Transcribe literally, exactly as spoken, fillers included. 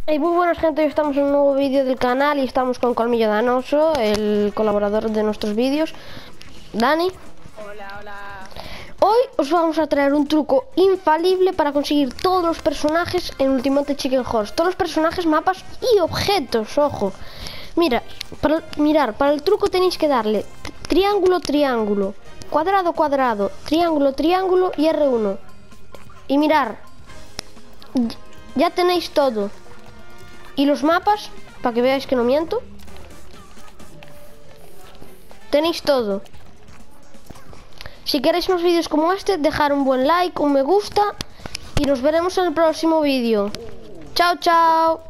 Hey, muy buenas gente, hoy estamos en un nuevo vídeo del canal y estamos con Colmillo Danoso, el colaborador de nuestros vídeos. Dani. Hola, hola. Hoy os vamos a traer un truco infalible para conseguir todos los personajes en Ultimate Chicken Horse. Todos los personajes, mapas y objetos, ojo. Mira, para, mirar, para el truco tenéis que darle triángulo, triángulo, cuadrado, cuadrado, triángulo, triángulo y erre uno. Y mirar, ya tenéis todo. Y los mapas, para que veáis que no miento, tenéis todo. Si queréis más vídeos como este, dejar un buen like, un me gusta y nos veremos en el próximo vídeo. Chao, chao.